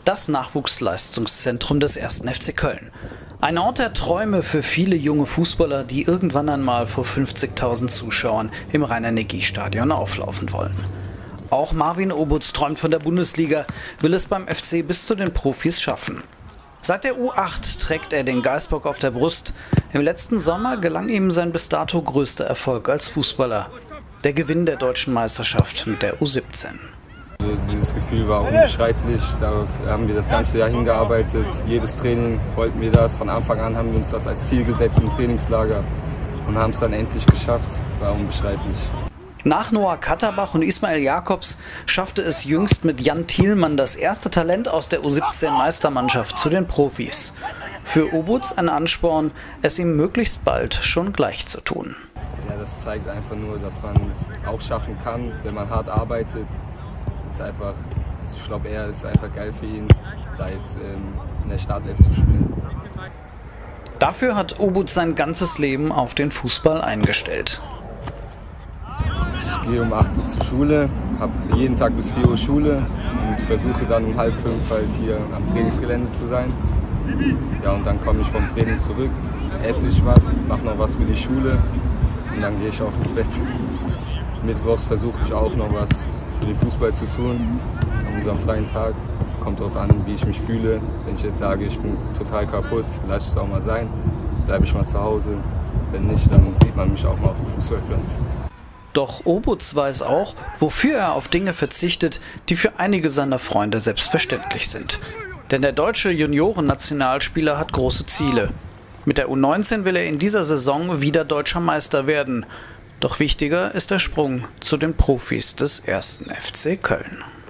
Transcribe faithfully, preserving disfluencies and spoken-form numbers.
das Nachwuchsleistungszentrum des ersten F C Köln. Ein Ort der Träume für viele junge Fußballer, die irgendwann einmal vor fünfzigtausend Zuschauern im Rhein-Energie-Stadion auflaufen wollen. Auch Marvin Obutz träumt von der Bundesliga, will es beim F C bis zu den Profis schaffen. Seit der U acht trägt er den Geißbock auf der Brust. Im letzten Sommer gelang ihm sein bis dato größter Erfolg als Fußballer: der Gewinn der deutschen Meisterschaft mit der U siebzehn. Also dieses Gefühl war unbeschreiblich, da haben wir das ganze Jahr hingearbeitet, jedes Training wollten wir das, von Anfang an haben wir uns das als Ziel gesetzt im Trainingslager und haben es dann endlich geschafft, war unbeschreiblich. Nach Noah Katterbach und Ismail Jakobs schaffte es jüngst mit Jan Thielmann das erste Talent aus der U siebzehn Meistermannschaft zu den Profis. Für Obutz ein Ansporn, es ihm möglichst bald schon gleich zu tun. Ja, das zeigt einfach nur, dass man es auch schaffen kann, wenn man hart arbeitet. Das ist einfach, ich glaube, er ist einfach geil für ihn, da jetzt ähm, in der Startelf zu spielen. Dafür hat Obutz sein ganzes Leben auf den Fußball eingestellt. Ich gehe um acht Uhr zur Schule, habe jeden Tag bis vier Uhr Schule und versuche dann um halb fünf halt hier am Trainingsgelände zu sein. Ja, und dann komme ich vom Training zurück, esse ich was, mache noch was für die Schule und dann gehe ich auch ins Bett. Mittwochs versuche ich auch noch was für den Fußball zu tun, an unserem freien Tag. Kommt darauf an, wie ich mich fühle. Wenn ich jetzt sage, ich bin total kaputt, lasse ich es auch mal sein, bleibe ich mal zu Hause. Wenn nicht, dann sieht man mich auch mal auf dem Fußballplatz. Doch Obutz weiß auch, wofür er auf Dinge verzichtet, die für einige seiner Freunde selbstverständlich sind. Denn der deutsche Junioren-Nationalspieler hat große Ziele. Mit der U neunzehn will er in dieser Saison wieder deutscher Meister werden. Doch wichtiger ist der Sprung zu den Profis des ersten F C Köln.